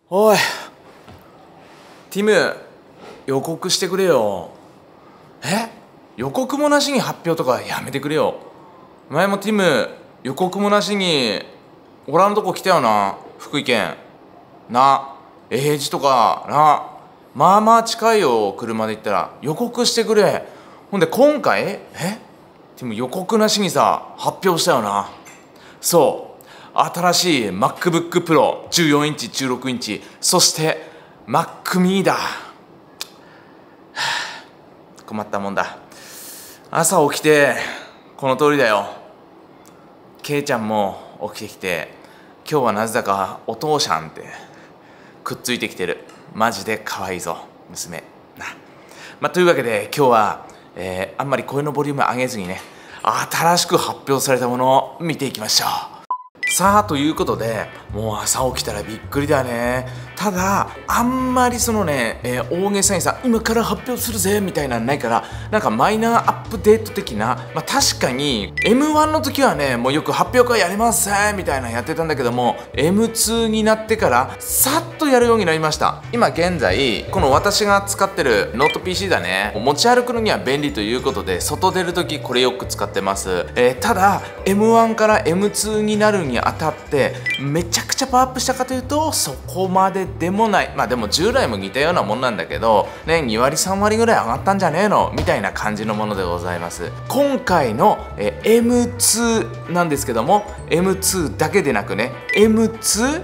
おいティム、予告してくれよ。予告もなしに発表とかやめてくれよ。前もティム予告もなしにおらんとこ来たよな、福井県な。英治とかな、まあまあ近いよ、車で行ったら。予告してくれ。ほんで今回ティム予告なしにさ発表したよな。そう、新しい MacBook Pro 14インチ16インチ、そして Mac mini だ。困ったもんだ。朝起きてこの通りだよ。ケイちゃんも起きてきて、今日はなぜだかお父さんってくっついてきてる。マジで可愛いぞ娘な。というわけで今日は、あんまり声のボリューム上げずにね、新しく発表されたものを見ていきましょう。さあということで、もう朝起きたらびっくりだね。ただあんまりそのね、大げさにさ今から発表するぜみたいなのないから、なんかマイナーアップデート的な、確かに M1 の時はね、もうよく発表会やりますみたいなのやってたんだけども、 M2 になってからさっとやるようになりました。今現在この私が使ってるノート PC だね、持ち歩くのには便利ということで外出る時これよく使ってます。ただ M1 から M2 になるにあたってめちゃくちゃパワーアップしたかというとそこまででもない。でも従来も似たようなもんなんだけどね、2割3割ぐらい上がったんじゃねえのみたいな感じのものでございます。今回の M2 なんですけども、 M2 だけでなくね、 M2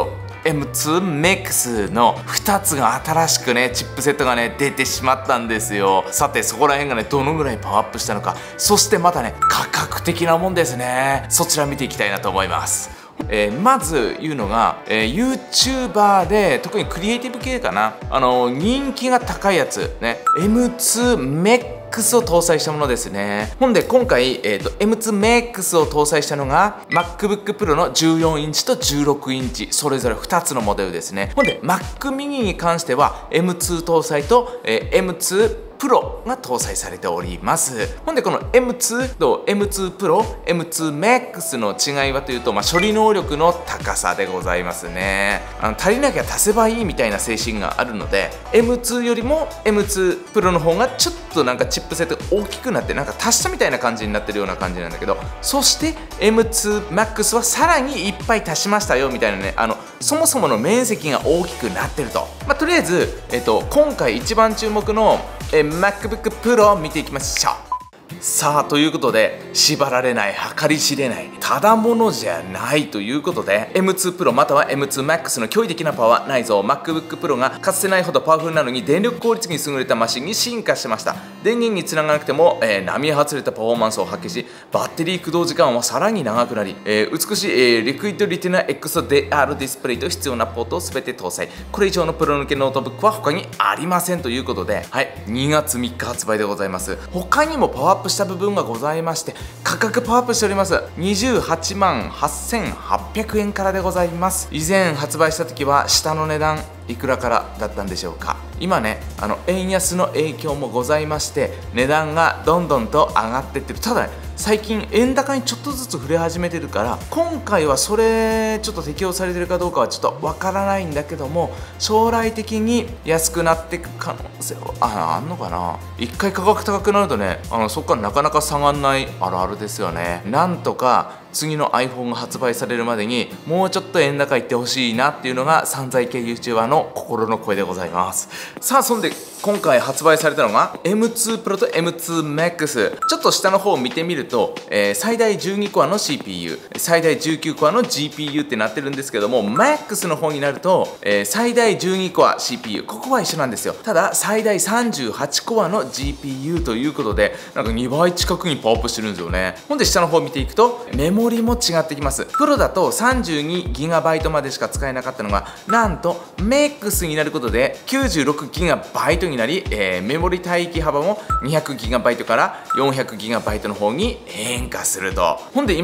Pro、M2 Max の2つが新しくねチップセットがね出てしまったんですよ。さてそこら辺がねどのぐらいパワーアップしたのか、そしてまたね価格的なもんですね。そちら見ていきたいなと思います。まず言うのが、YouTuber で特にクリエイティブ系かな、人気が高いやつね、 M2 Max を搭載したものですね。ほんで今回、M2 Max を搭載したのが MacBook Pro の14インチと16インチそれぞれ2つのモデルですね。ほんで Mac mini に関しては M2 搭載と、M2プロが搭載されております。ほんでこの M2 と M2 プロ、M2 Max の違いはというと、処理能力の高さでございますね。足りなきゃ足せばいいみたいな精神があるので、 M2 よりも M2 プロの方がちょっとなんかチップセットが大きくなって、なんか足したみたいな感じになってるような感じなんだけど、そして M2 Max はさらにいっぱい足しましたよみたいなね、そもそもの面積が大きくなってると。とりあえず、今回一番注目のMacBook Pro を見ていきましょう。さあということで、縛られない、計り知れない、ただものじゃないということで、 M2 Pro または M2 Max の驚異的なパワー内蔵 MacBook Pro がかつてないほどパワフルなのに電力効率に優れたマシンに進化しました。電源につながなくても、並外れたパフォーマンスを発揮し、バッテリー駆動時間はさらに長くなり、美しい、リクイッドリティナ XDR ディスプレイと必要なポートを全て搭載。これ以上のプロ向けノートブックは他にありませんということで、はい、2月3日発売でございます。他にもパワーアップした部分がございまして、価格パワーアップしております。28万8800円からでございます。以前発売した時は下の値段いくらからだったんでしょうか。今ね、円安の影響もございまして値段がどんどんと上がってってる。ただね、最近円高にちょっとずつ触れ始めてるから、今回はそれちょっと適用されてるかどうかはちょっとわからないんだけども、将来的に安くなっていく可能性はあんのかな。一回価格高くなるとね、そこからなかなか下がんないあるあるですよね。なんとか次の iPhone が発売されるまでにもうちょっと円高いってほしいなっていうのが散財系 YouTuber の心の声でございます。さあそんで今回発売されたのが M2 Pro と M2 Max。 ちょっと下の方を見てみると、最大12コアの CPU、 最大19コアの GPU ってなってるんですけども、 Max の方になると、最大12コア CPU、 ここは一緒なんですよ。ただ最大38コアの GPU ということで、なんか2倍近くにパワーアップしてるんですよね。ほんで下の方を見ていくとメモリも違ってきます。プロだと 32GB までしか使えなかったのが、なんと Max になることで 96GB になり、メモリ帯域幅も 200GB から 400GB の方に変化すると。ほんで今ですね、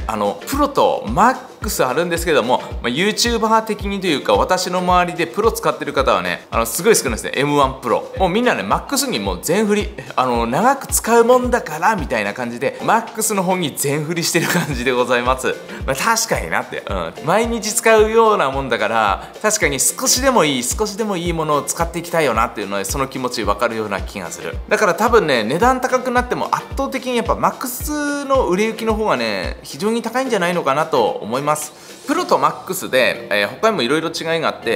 プロとマックスあるんですけども、YouTuber 的にというか私の周りでプロ使ってる方はねすごい少ないですね。 M1 プロもうみんなねマックスにもう全振り長く使うもんだからみたいな感じでマックスの方に全振りしてる感じでございます。確かになって、毎日使うようなもんだから確かに少しでもいいものを使っていきたいよなっていうのでその気持ち分かるような気がする。だから多分ね値段高くなっても圧倒的にやっぱマックスの売れ行きの方がね非常に高いんじゃないのかなと思います。プロとマックスで、他にもいろいろ違いがあって、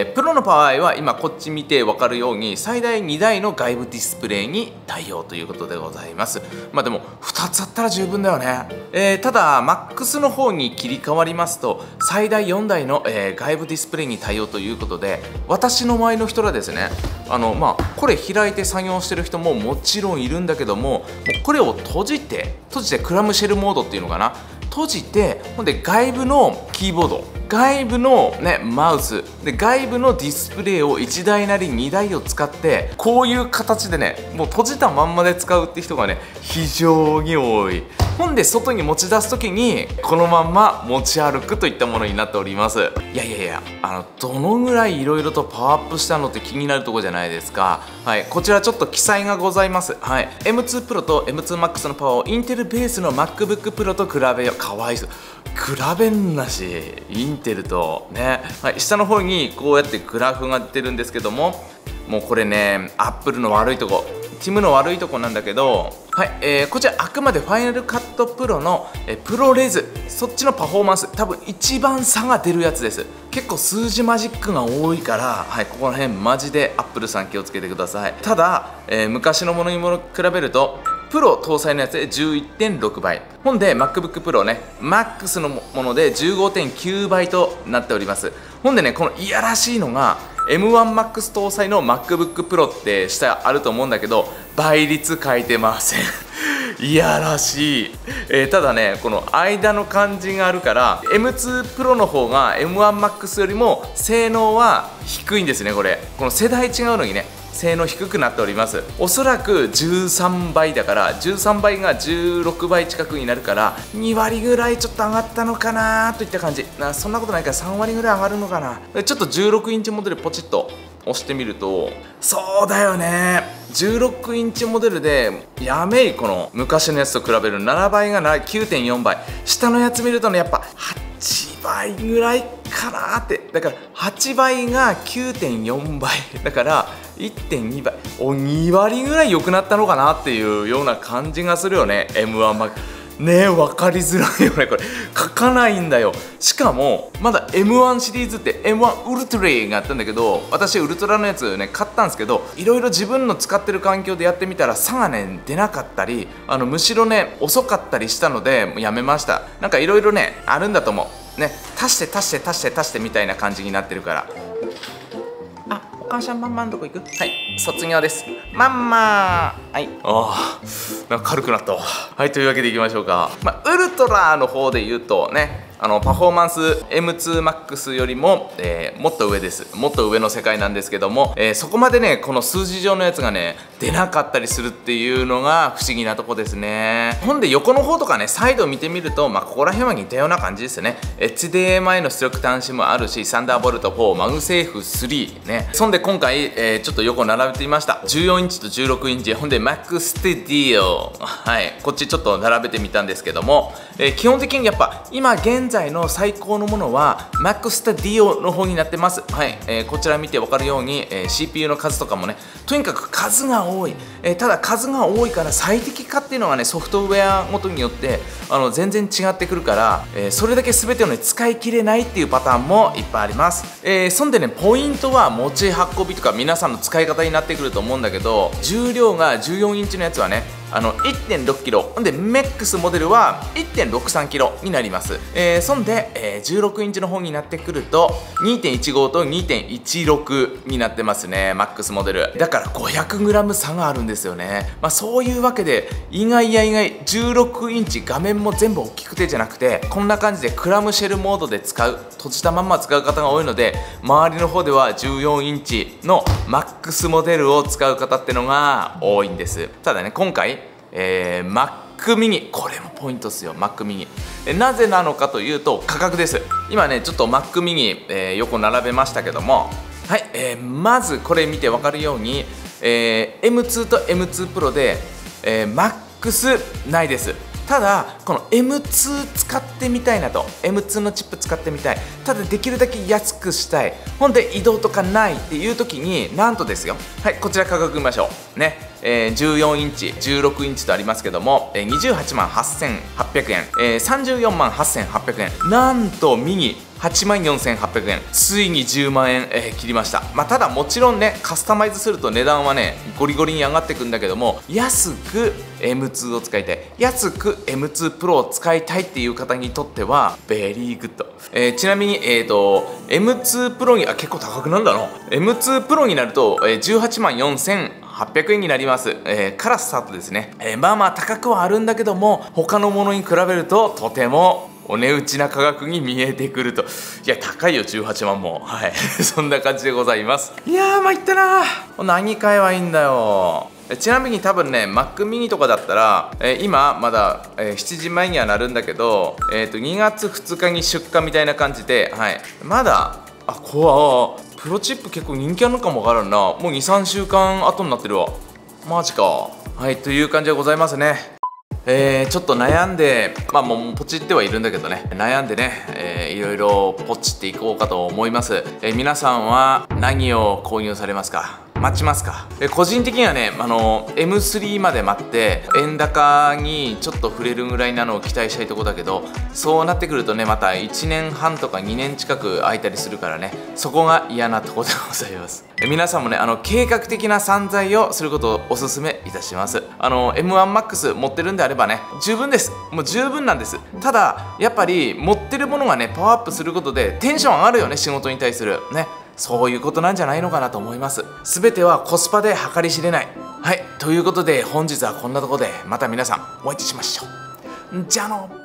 プロの場合は今こっち見て分かるように最大2台の外部ディスプレイに対応ということでございます。でも2つあったら十分だよね。ただマックスの方に切り替わりますと最大4台の、外部ディスプレイに対応ということで私の周りの人らですねこれ開いて作業してる人ももちろんいるんだけどもこれを閉じてクラムシェルモードっていうのかな閉じてほんで外部のキーボード外部の、マウスで外部のディスプレイを1台なり2台を使ってこういう形でねもう閉じたまんまで使うって人がね非常に多い。ほんで外に持ち出す時にこのまんま持ち歩くといったものになっております。いやどのぐらいいろいろとパワーアップしたのって気になるところじゃないですか。こちらちょっと記載がございます。M2 Pro と M2 Max のパワーをインテルベースの MacBook Pro と比べよう。かわいそう比べんなしインテルとね、下の方にこうやってグラフが出てるんですけどももうこれねアップルの悪いとこティムの悪いとこなんだけどこちらあくまでファイナルカットプロのプロレズそっちのパフォーマンス多分一番差が出るやつです。結構数字マジックが多いからここら辺マジでアップルさん気をつけてください。ただ、昔のものにも比べるとプロ搭載のやつで 11.6 倍ほんで MacBook Pro ね MAX のもので 15.9 倍となっております。ほんでねこのいやらしいのが M1MAX 搭載の MacBook Pro って下あると思うんだけど倍率書いてませんいやらしい、ただねこの間の感じがあるから M2 Pro の方が M1MAX よりも性能は低いんですね。この世代違うのにね性能低くなっております。おそらく13倍だから13倍が16倍近くになるから2割ぐらいちょっと上がったのかなといった感じ。そんなことないから3割ぐらい上がるのかな。ちょっと16インチモデルポチッと押してみるとそうだよね16インチモデルでやめいこの昔のやつと比べる7倍が 9.4 倍下のやつ見るとねやっぱ8倍ぐらいかなって。だから8倍が 9.4 倍だから 1.2 倍2割ぐらい良くなったのかなっていうような感じがするよね。 M1 Maxね分かりづらいよねこれ書かないんだよ。しかもまだ M1 シリーズって M1 ウルトラがあったんだけど私ウルトラのやつね買ったんですけどいろいろ自分の使ってる環境でやってみたら差がね出なかったりむしろね遅かったりしたのでやめました。なんかいろいろねあるんだと思うね足してみたいな感じになってるから。お母さんマンマンどこ行く？卒業です。マンマーなんか軽くなったわ。というわけでいきましょうか。ウルトラの方で言うとねパフォーマンス M2MAX よりも、もっと上です。もっと上の世界なんですけども、そこまでねこの数字上のやつがね出なかったりするっていうのが不思議なとこですね。ほんで横の方とかねサイド見てみるとここら辺は似たような感じですね。 HDMI の出力端子もあるしサンダーボルト4マグセーフ3ね。そんで今回、ちょっと横並べてみました。14インチと16インチほんで MacStudio こっちちょっと並べてみたんですけども、基本的にやっぱ今現在の最高のものは MacStudio の方になってます。こちら見て分かるように、CPU の数とかもねとにかく数が多い、ただ数が多いから最適化っていうのがねソフトウェアごとによって全然違ってくるから、それだけ全てをね使い切れないっていうパターンもいっぱいあります。そんでねポイントは持ち運びとか皆さんの使い方になってくると思うんだけど重量が14インチのやつはね1.6 キロほんで MAX モデルは 1.63 キロになります。そんで、16インチの方になってくると 2.15 と 2.16 になってますね。 MAX モデルだから 500g 差があるんですよね。そういうわけで意外16インチ画面も全部大きくてじゃなくてこんな感じでクラムシェルモードで使う閉じたまんま使う方が多いので周りの方では14インチの MAX モデルを使う方ってのが多いんです。ただね今回Mac mini これもポイントですよ。Mac mini なぜなのかというと価格です。今ねちょっと Mac mini、横並べましたけども、はい、まずこれ見て分かるように、M2 と M2 Pro で、MAX ないです。ただこの M2 使ってみたいなと、 M2 のチップ使ってみたい、ただできるだけ安くしたい、ほんで移動とかないっていう時になんとですよ、はい、こちら価格見ましょうね、14インチ16インチとありますけども、28万8800円、34万8800円、なんとミニ8万4800円、ついに10万円、切りました。ただもちろんねカスタマイズすると値段はねゴリゴリに上がってくんだけども、安く M2 を使いたい、安く M2 Pro を使いたいっていう方にとってはベリーグッド、ちなみに、M2 Pro に結構高くなんだな、 M2 Pro になると、18万4800円になります、からスタートですね。まあ高くはあるんだけども、他のものに比べるととてもお値打ちな価格に見えてくると。いや高いよ18万も、はいそんな感じでございます。いやー参ったな、何買えばいいんだよ。ちなみに多分ね Mac mini とかだったら、今まだ、7時前にはなるんだけど、2月2日に出荷みたいな感じで、はい、まだプロチップ結構人気あるのかもわからんな。もう 2,3 週間後になってるわ、マジか。はいという感じでございますね。ちょっと悩んで、もうポチってはいるんだけどね、悩んでね、いろいろポチっていこうかと思います。皆さんは何を購入されますか？待ちますか？個人的にはね、M3 まで待って円高にちょっと触れるぐらいなのを期待したいとこだけど、そうなってくるとねまた1年半とか2年近く空いたりするからね、そこが嫌なとこでございます。皆さんもね計画的な散財をすることをおすすめいたします。M1MAX 持ってるんであればね十分です、もう十分なんです。ただやっぱり持ってるものがねパワーアップすることでテンション上がるよね、仕事に対するね。そういうことなんじゃないのかなと思います。全てはコスパで計り知れない。はいということで本日はこんなところで、また皆さんお会いしましょう。じゃあの